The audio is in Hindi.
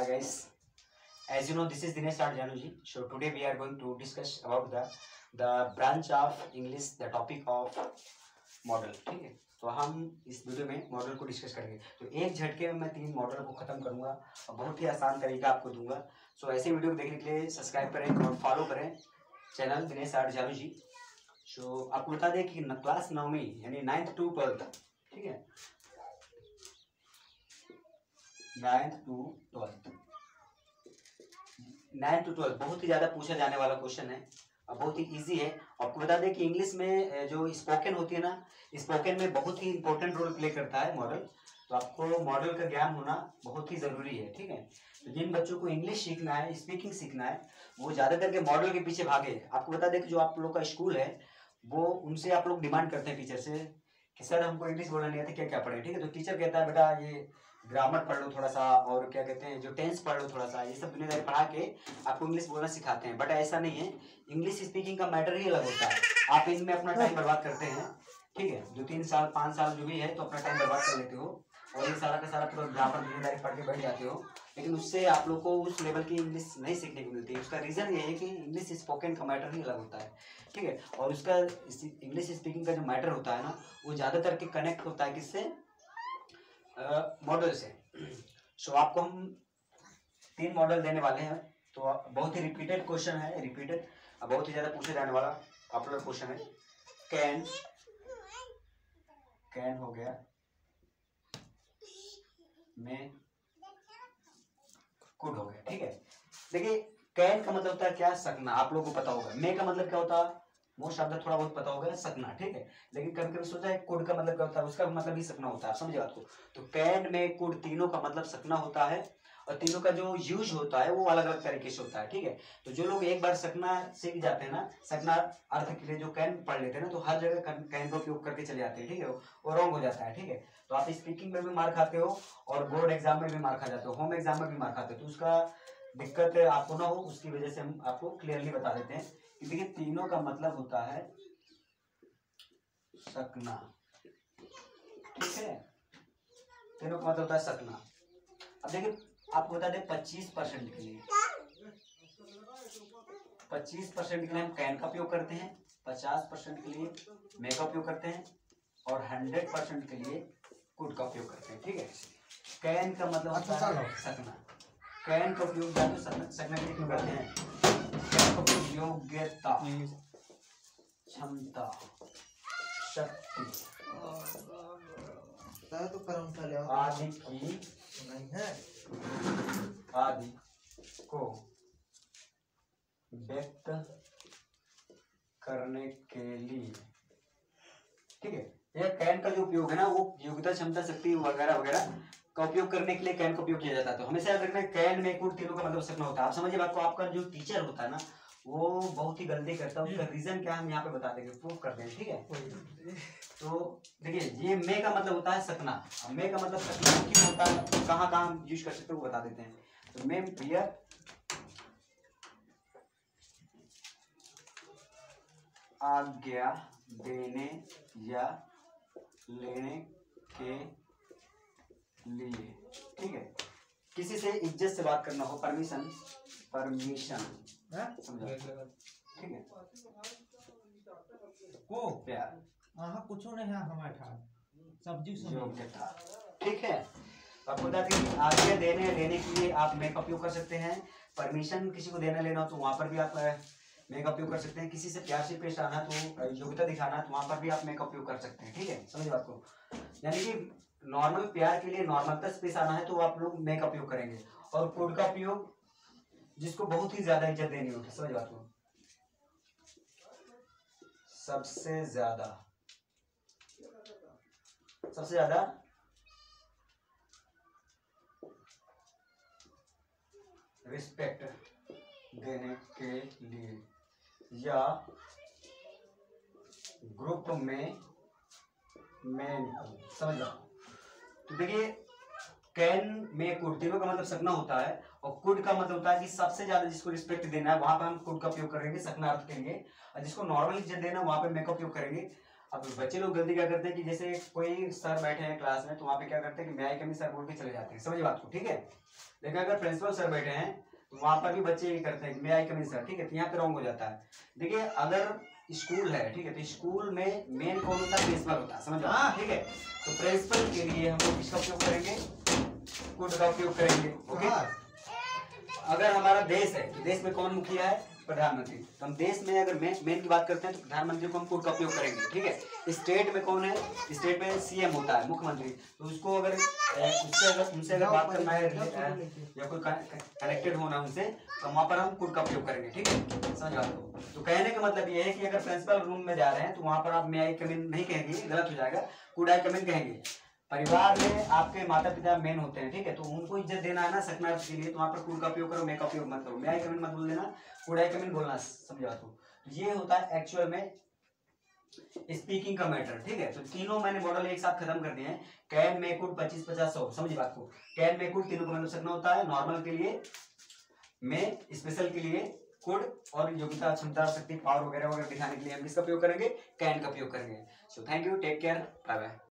Hi guys, as you know, this is Dinesh Januji. So today we are going to discuss about the branch of English, the topic of model. ठीक है, तो हम इस वीडियो में मॉडल को डिस्कस करेंगे. तो एक झटके में मैं 3 मॉडल को खत्म करूंगा और बहुत ही आसान तरीका आपको दूंगा. सो ऐसे वीडियो देखने के लिए सब्सक्राइब करें और फॉलो करें चैनल दिनेश जानुजी. सो आपको बता दें कि क्लास 9वीं यानी 9th to 12th, ठीक है, 9th to 12 बहुत ही ज़्यादा पूछा जाने वाला क्वेश्चन है और बहुत ही इजी है. आपको बता दें कि इंग्लिश में जो स्पोकन होती है ना, स्पोकन में बहुत ही इंपॉर्टेंट रोल प्ले करता है मॉडल. तो आपको मॉडल का ज्ञान होना बहुत ही ज़रूरी है. ठीक है, तो जिन बच्चों को इंग्लिश सीखना है, स्पीकिंग सीखना है, वो ज़्यादातर के मॉडल के पीछे भागे. आपको बता दें कि जो आप लोग का स्कूल है वो उनसे आप लोग डिमांड करते हैं टीचर से कि सर हमको इंग्लिश बोलना नहीं आता, क्या क्या पढ़े. ठीक है, तो टीचर कहता है बेटा ये ग्रामर पढ़ लो थोड़ा सा और क्या कहते हैं जो टेंस पढ़ लो थोड़ा सा, ये सब दुनियादारी पढ़ा के आपको इंग्लिश बोलना सिखाते हैं. बट ऐसा नहीं है, इंग्लिश स्पीकिंग का मैटर ही अलग होता है. आप इनमें अपना टाइम बर्बाद करते हैं. ठीक है, 2-3 साल 5 साल जो भी है तो अपना टाइम बर्बाद कर लेते हो और ये सारा का सारा पूरा ग्रामर दुनियादारी पढ़ के बैठ जाते हो. लेकिन उससे आप लोग को उस लेवल की इंग्लिश नहीं सीखने को मिलती है. उसका रीज़न ये है कि इंग्लिश स्पोकन का मैटर ही अलग होता है. ठीक है, और उसका इंग्लिश स्पीकिंग का जो मैटर होता है ना, वो ज़्यादातर के कनेक्ट होता है किससे, मॉडल से. सो आपको हम 3 मॉडल देने वाले हैं. तो बहुत ही रिपीटेड क्वेश्चन है, रिपीटेड बहुत ही ज़्यादा पूछे जाने वाला पॉपुलर क्वेश्चन है. कैन हो गया, में कुड हो गया. ठीक है, देखिए कैन का मतलब होता है क्या, सकना. आप लोगों को पता होगा. मे का मतलब क्या होता है, मोस्ट ऑफ द थोड़ा बहुत पता होगा, सकना. ठीक है, लेकिन कभी कभी सोचा है कुड का मतलब क्या होता है, उसका मतलब भी सकना होता है. समझे बात को. तो कैन में कुड तीनों का मतलब सकना होता है और तीनों का जो यूज होता है वो अलग अलग तरीके से होता है. ठीक है, तो जो लोग एक बार सकना सीख जाते हैं ना, सकना अर्थ के लिए जो कैन पढ़ लेते हैं ना, तो हर जगह कैन का उपयोग करके चले जाते हैं. ठीक है, वो रॉन्ग हो जाता है. ठीक है, तो आप स्पीकिंग में भी मार खाते हो और बोर्ड एग्जाम में भी मार खा जाते हो, होम एग्जाम में भी मार खाते हो. तो उसका दिक्कत आपको ना हो, उसकी वजह से हम आपको क्लियरली बता देते हैं कि देखिए तीनों का मतलब होता है सकना. ठीक है, तीनों का मतलब होता है सकना. अब देखिए आपको बता दें 25% के लिए 25% के लिए हम कैन का उपयोग करते हैं, 50% के लिए मे का उपयोग करते हैं और 100% के लिए कुड का उपयोग करते हैं. ठीक है, कैन का मतलब होता है सकना. कैन का उपयोग सकना के लिए क्यों करते हैं, कैन का उपयोग योग्यता, क्षमता, शक्ति आदि की आदि को व्यक्त करने के लिए. ठीक है, यह कैन का जो उपयोग है ना, वो योग्यता, क्षमता, शक्ति वगैरह वगैरह का उपयोग करने के लिए कैन का उपयोग किया जाता है. तो हमेशा याद रखना कैन में कुड तीनों का मतलब सकना होता है. आप समझिए बात को. आपका जो टीचर होता है ना, वो बहुत ही गलती करता है. उसका रीजन क्या हम यहाँ पे बता देंगे, प्रूव कर देंगे. ठीक है, तो देखिए ये मे का मतलब होता है सकना. मे का मतलब सकना क्यों होता है, कहाँ कहाँ हम यूज कर सकते हैं वो बता देते हैं. तो मे भैया आज्ञा देने या लेने के लिए. ठीक है, किसी से इज्जत से बात करना हो, परमिशन समझा. ठीक है, को प्यार कुछ नहीं है हमारे सब्जी योग्यता. ठीक है, आपको बता दें आज्ञा देने लेने के लिए आप मे का उपयोग कर सकते हैं. परमिशन किसी को देना लेना हो तो वहां पर भी आप मे का उपयोग कर सकते हैं. किसी से प्यार से पेश आना तो योग्यता दिखाना तो वहां पर भी आप मे का उपयोग कर सकते हैं. ठीक है, समझ बात को. यानी कि नॉर्मल प्यार के लिए नॉर्मलता से पेश आना है तो आप लोग मे का उपयोग करेंगे. और कोड का उपयोग जिसको बहुत ही ज्यादा इज्जत देनी होगी, समझ बात को, सबसे ज्यादा रिस्पेक्ट देने के लिए या ग्रुप में मेन को. समझ लो. तो देखिए कैन में कुड तीनों का मतलब सकना होता है और कुड का मतलब होता है कि सबसे ज्यादा जिसको रिस्पेक्ट देना है वहां पर हम कुड का उपयोग करेंगे सकना अर्थ के लिए, और जिसको नॉर्मल इज्जत देना वहां पर मे का उपयोग करेंगे. अब बच्चे लोग गलती क्या करते हैं कि जैसे कोई सर बैठे हैं क्लास में, तो वहाँ पे क्या करते हैं कि मे आई कम इन सर बोल के चले जाते हैं, समझ बात को, ठीक है। लेकिन अगर प्रिंसिपल सर बैठे हैं तो वहाँ पर भी बच्चे ये करते हैं मे आई कम इन सर, ठीक है, तो यहाँ पे रॉन्ग हो जाता है। देखिए अगर स्कूल है, ठीक है, तो स्कूल में मेन कौन होता है, प्रिंसिपल होता है, समझ हाँ, ठीक है। तो प्रिंसिपल के लिए हम लोग किसका उपयोग करेंगे, कुड का उपयोग करेंगे, ओके। अगर हमारा देश है, देश में कौन मुखिया है, प्रधानमंत्री, तो हम देश में अगर मेन की बात करते हैं तो प्रधानमंत्री को हम कुड का उपयोग करेंगे, ठीक है। स्टेट में कौन है, स्टेट में सीएम होता है, मुख्यमंत्री, तो उसको अगर उनसे अगर बात करना है या कोई कनेक्टेड होना उनसे, तो वहाँ पर हम कुड का उपयोग करेंगे, ठीक है, समझ आपको। तो कहने का मतलब ये है कि अगर प्रिंसिपल रूम में जा रहे हैं तो वहाँ पर आप मे आई कम इन नहीं कहेंगे, गलत हो जाएगा, कुड आई कम इन कहेंगे। परिवार में आपके माता पिता मेन होते हैं, ठीक है, तो उनको इज्जत देना है ना सक्सेस के लिए, तो वहाँ पर कुड का उपयोग करो, मे का उपयोग मत करो, मे आई कम इन मत बोल देना, कुड आई कम इन बोलना, समझा तो। ये होता है एक्चुअल में स्पीकिंग का मैटर, ठीक है। तो तीनों मैंने मॉडल एक साथ खत्म कर दिए हैं, कैन, मे, कुड, 25, 50, 100, समझिए बात को। कैन, मे, कुड तीनों को मतलब सकना होता है, नॉर्मल के लिए मे, स्पेशल के लिए कुड, और योग्यता, क्षमता, शक्ति, पावर वगैरह वगैरह दिखाने के लिए हम किसका उपयोग करेंगे, कैन का उपयोग करेंगे। So thank you, take care, bye bye.